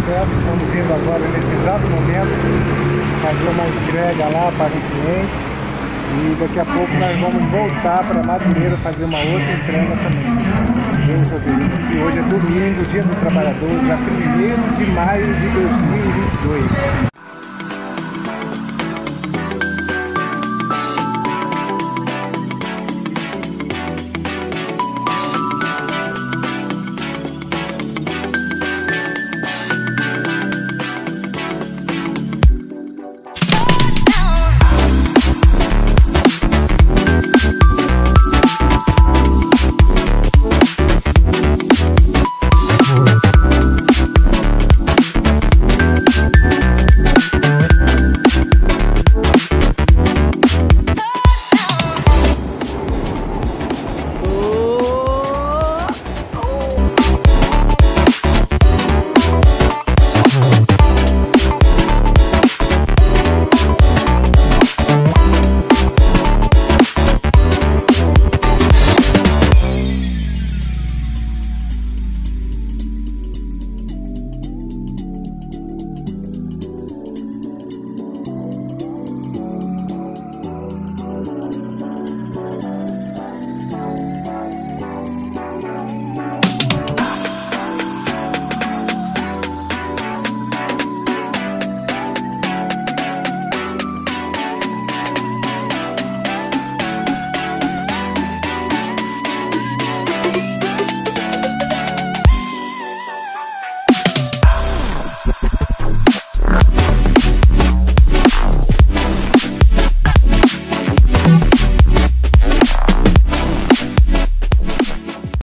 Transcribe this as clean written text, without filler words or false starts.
processo. Estamos vindo agora nesse exato momento fazer uma entrega lá para o cliente e daqui a pouco nós vamos voltar para Madureira fazer uma outra entrega também. Eu vou ver aqui, hoje é domingo, dia do trabalhador, dia 1º de maio de 2022.